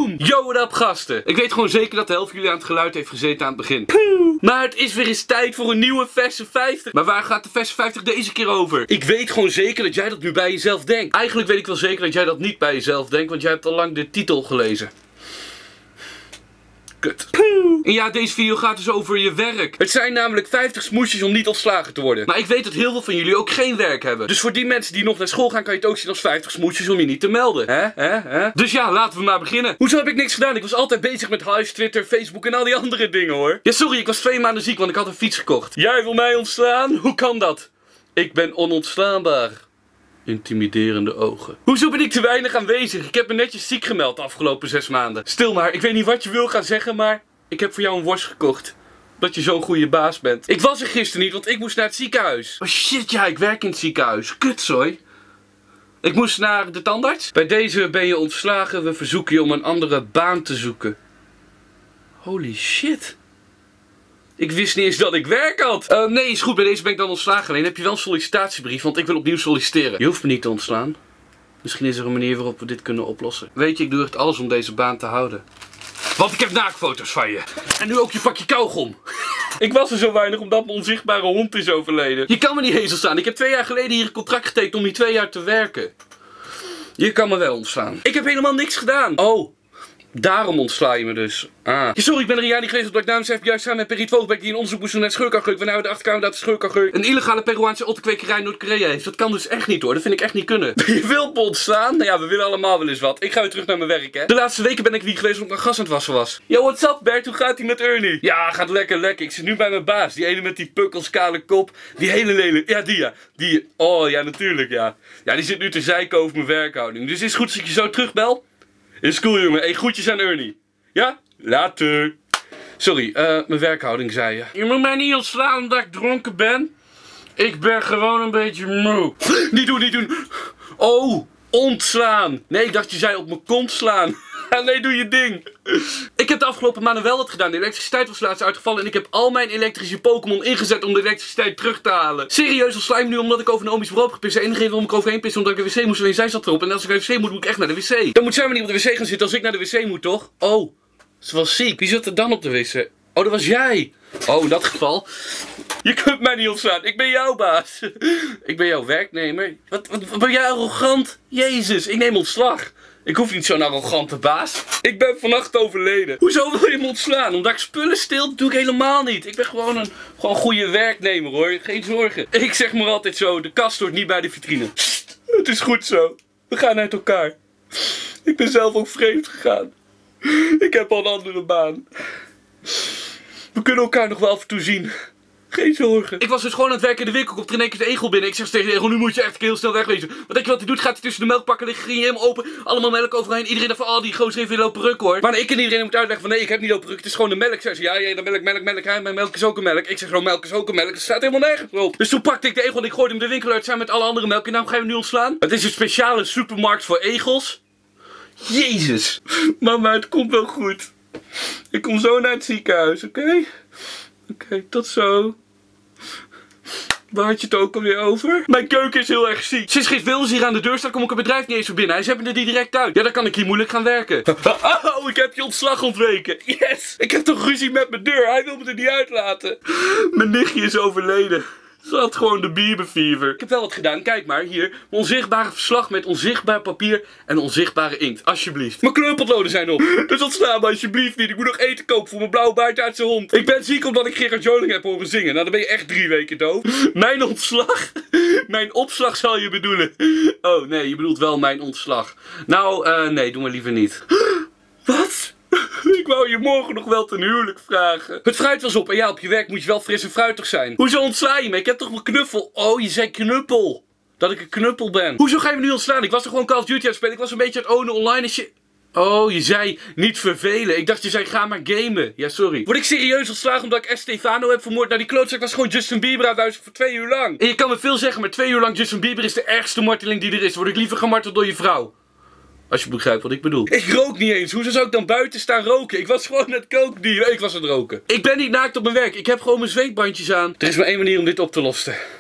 Boom! Yo, what up gasten? Ik weet gewoon zeker dat de helft van jullie aan het geluid heeft gezeten aan het begin. Poeh. Maar het is weer eens tijd voor een nieuwe Verse 50. Maar waar gaat de Verse 50 deze keer over? Ik weet gewoon zeker dat jij dat nu bij jezelf denkt. Eigenlijk weet ik wel zeker dat jij dat niet bij jezelf denkt, want jij hebt al lang de titel gelezen. Kut. En ja, deze video gaat dus over je werk. Het zijn namelijk 50 smoesjes om niet ontslagen te worden. Maar ik weet dat heel veel van jullie ook geen werk hebben. Dus voor die mensen die nog naar school gaan, kan je het ook zien als 50 smoesjes om je niet te melden. Hè? Dus ja, laten we maar beginnen. Hoezo heb ik niks gedaan? Ik was altijd bezig met Hives, Twitter, Facebook en al die andere dingen hoor. Ja, sorry, ik was 2 maanden ziek, want ik had een fiets gekocht. Jij wil mij ontslaan? Hoe kan dat? Ik ben onontslaanbaar. Intimiderende ogen. Hoezo ben ik te weinig aanwezig? Ik heb me netjes ziek gemeld de afgelopen 6 maanden. Stil maar, ik weet niet wat je wil gaan zeggen, maar ik heb voor jou een worst gekocht. Dat je zo'n goede baas bent. Ik was er gisteren niet, want ik moest naar het ziekenhuis. Oh shit, ja, ik werk in het ziekenhuis. Kutzooi. Ik moest naar de tandarts. Bij deze ben je ontslagen. We verzoeken je om een andere baan te zoeken. Holy shit. Ik wist niet eens dat ik werk had. Nee, is goed. Bij deze ben ik dan ontslagen. Alleen heb je wel een sollicitatiebrief, want ik wil opnieuw solliciteren. Je hoeft me niet te ontslaan. Misschien is er een manier waarop we dit kunnen oplossen. Weet je, ik doe echt alles om deze baan te houden. Want ik heb naaktfoto's van je. En nu ook je pakje kauwgom. Ik was er zo weinig omdat mijn onzichtbare hond is overleden. Je kan me niet hezel staan. Ik heb 2 jaar geleden hier een contract getekend om hier 2 jaar te werken. Je kan me wel ontslaan. Ik heb helemaal niks gedaan. Oh. Daarom ontsla je me dus. Ah. Ja, sorry, ik ben er een jaar niet geweest omdat ik namens FBI samen met Perriet Vogelbeek die een onderzoek moest doen naar scheurkanker. Waarna we de achterkamer dat de scheurkanker een illegale Peruaanse otterkwekerij in Noord-Korea heeft. Dat kan dus echt niet hoor, dat vind ik echt niet kunnen. Je wilt me ontslaan? Nou ja, we willen allemaal wel eens wat. Ik ga weer terug naar mijn werk hè. De laatste weken ben ik niet geweest omdat ik mijn gas aan het wassen was. Yo, what's up Bert? Hoe gaat ie met Ernie? Ja, gaat lekker. Ik zit nu bij mijn baas. Die ene met die pukkels, kale kop. Die hele lelijk. Ja, die ja. Die. Oh ja, natuurlijk ja. Ja, die zit nu te zeiken over mijn werkhouding. Dus is het goed als ik je zo terugbel? Is cool jongen. Hey, groetjes aan Ernie. Ja? Later. Sorry, mijn werkhouding zei je. Je moet mij niet ontslaan omdat ik dronken ben. Ik ben gewoon een beetje moe. Niet doen, niet doen. Oh, ontslaan. Nee, ik dacht je zei op mijn kont slaan. Nee, doe je ding. Ik heb de afgelopen maanden wel wat gedaan. De elektriciteit was laatst uitgevallen en ik heb al mijn elektrische Pokémon ingezet om de elektriciteit terug te halen. Serieus, ontsla je me nu omdat ik over Naomi's bureau heb gepist. En enige waarom ik overheen piste omdat ik naar de wc moest, alleen zij zat erop. En als ik naar de wc moet, moet ik echt naar de wc. Dan moet zij maar niet op de wc gaan zitten als ik naar de wc moet, toch? Oh, ze was ziek. Wie zat er dan op de wc? Oh, dat was jij. Oh, in dat geval. Je kunt mij niet ontslaan. Ik ben jouw baas. Ik ben jouw werknemer. Wat ben jij arrogant? Jezus, ik neem ontslag. Ik hoef niet zo'n arrogante baas. Ik ben vannacht overleden. Hoezo wil je me ontslaan? Omdat ik spullen stil? Dat doe ik helemaal niet. Ik ben gewoon een goede werknemer hoor. Geen zorgen. Ik zeg maar altijd zo, de kast hoort niet bij de vitrine. Sst, het is goed zo. We gaan uit elkaar. Ik ben zelf ook vreemd gegaan. Ik heb al een andere baan. We kunnen elkaar nog wel af en toe zien. Geen zorgen. Ik was dus gewoon aan het werken in de winkel. Komt er in één keer de egel binnen. Ik zeg tegen de egel, nu moet je echt heel snel wegwezen. Wat denk je wat hij doet? Gaat hij tussen de melkpakken liggen? Ging je helemaal open. Allemaal melk overheen. Iedereen dacht van, oh die gozer heeft weer lopen ruk hoor. Maar ik en iedereen moet uitleggen van, nee ik heb niet lopen ruk. Het is gewoon de melk. Zeg ze, ja, dan melk. Ja, mijn melk is ook een melk. Ik zeg gewoon, melk is ook een melk. Het staat helemaal nergens op. Dus toen pakte ik de egel en ik gooide hem de winkel uit samen met alle andere melk. En nou ga je hem nu ontslaan? Het is een speciale supermarkt voor egels. Jezus. Mama, het komt wel goed. Ik kom zo naar het ziekenhuis, oké? Oké, tot zo. Waar had je het ook alweer over? Mijn keuken is heel erg ziek. Sinds Geert Wilders hier aan de deur staat, kom ik het bedrijf niet eens voor binnen. Hij zet me er direct uit. Ja, dan kan ik hier moeilijk gaan werken. Oh, ik heb je ontslag ontweken. Yes! Ik heb toch ruzie met mijn deur. Hij wil me er niet uitlaten. Mijn nichtje is overleden. Ze had gewoon de bieberfever. Ik heb wel wat gedaan. Kijk maar, hier. Mijn onzichtbare verslag met onzichtbaar papier en onzichtbare inkt. Alsjeblieft. Mijn kleurpotloden zijn op. Dus ontsla me alsjeblieft niet. Ik moet nog eten kopen voor mijn blauwe baardaardse hond. Ik ben ziek omdat ik Gerard Joling heb horen zingen. Nou, dan ben je echt 3 weken doof. Mijn ontslag? Mijn opslag zal je bedoelen. Oh, nee, je bedoelt wel mijn ontslag. Nou, nee, doe maar liever niet. Wat? Ik wou je morgen nog wel ten huwelijk vragen. Het fruit was op en ja, op je werk moet je wel fris en fruitig zijn. Hoezo ontsla je me? Ik heb toch mijn knuffel? Oh, je zei knuppel. Dat ik een knuppel ben. Hoezo ga je me nu ontslaan? Ik was toch gewoon Call of Duty aan het spelen? Ik was een beetje aan het ownen online als je... Oh, je zei niet vervelen. Ik dacht je zei ga maar gamen. Ja, sorry. Word ik serieus ontslagen omdat ik Estefano heb vermoord? Nou, die klootzak was gewoon Justin Bieber aan het voor 2 uur lang. En je kan me veel zeggen, maar 2 uur lang Justin Bieber is de ergste marteling die er is. Word ik liever gemarteld door je vrouw. Als je begrijpt wat ik bedoel. Ik rook niet eens. Hoezo zou ik dan buiten staan roken? Ik was gewoon net kookdealer. Ik was aan het roken. Ik ben niet naakt op mijn werk. Ik heb gewoon mijn zweetbandjes aan. Er is maar 1 manier om dit op te lossen.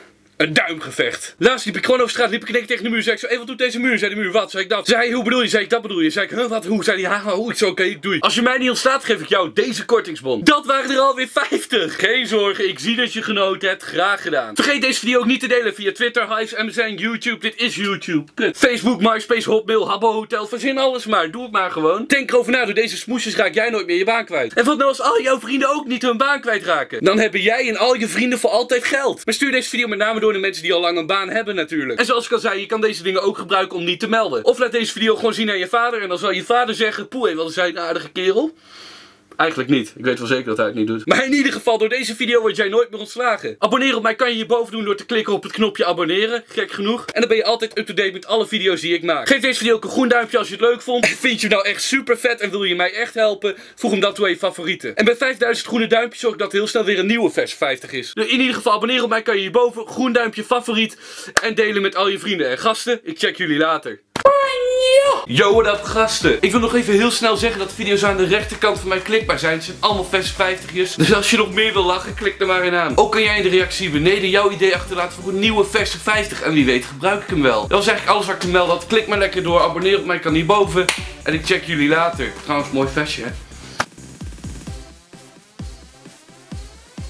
Een duimgevecht. Laatst liep ik gewoon over straat, liep ik in één keer tegen de muur. Zei ik zo, hé, wat doet deze muur? Zei de muur, wat? Zei ik dat. Zei hij, hoe bedoel je? Zei ik, dat bedoel je. Zei ik, huh, wat? Hoe? Zei hij, ha, hoe? Ik zo, oké, ik doe. Als je mij niet ontstaat, geef ik jou deze kortingsbon. Dat waren er alweer 50. Geen zorgen, ik zie dat je genoten hebt. Graag gedaan. Vergeet deze video ook niet te delen via Twitter, Hives, MSN, YouTube. Dit is YouTube. Kut. Facebook, MySpace, Hotmail, Habbo Hotel. Verzin alles maar. Doe het maar gewoon. Denk erover na, door deze smoesjes raak jij nooit meer je baan kwijt. En wat nou als al jouw vrienden ook niet hun baan kwijtraken? Dan hebben jij en al je vrienden voor altijd geld. Maar stuur deze video met name door de mensen die al lang een baan hebben natuurlijk. En zoals ik al zei, je kan deze dingen ook gebruiken om niet te melden. Of laat deze video gewoon zien aan je vader en dan zal je vader zeggen, poeh, wat is hij een aardige kerel. Eigenlijk niet. Ik weet wel zeker dat hij het niet doet. Maar in ieder geval, door deze video word jij nooit meer ontslagen. Abonneren op mij kan je hierboven doen door te klikken op het knopje abonneren. Gek genoeg. En dan ben je altijd up-to-date met alle video's die ik maak. Geef deze video ook een groen duimpje als je het leuk vond. En vind je hem nou echt super vet en wil je mij echt helpen? Voeg hem dan toe aan je favorieten. En bij 5000 groene duimpjes zorg ik dat heel snel weer een nieuwe vers 50 is. Dus in ieder geval, abonneren op mij kan je hierboven. Groen duimpje, favoriet. En delen met al je vrienden en gasten. Ik check jullie later. Yo, what up gasten? Ik wil nog even heel snel zeggen dat de video's aan de rechterkant van mij klikbaar zijn. Het zijn allemaal vers 50'jes. Dus als je nog meer wil lachen, klik er maar in aan. Ook kan jij in de reactie beneden jouw idee achterlaten voor een nieuwe vers 50. En wie weet gebruik ik hem wel. Dat was eigenlijk alles wat ik te melden had. Klik maar lekker door. Abonneer op mij kan hierboven. En ik check jullie later. Trouwens, mooi versje hè.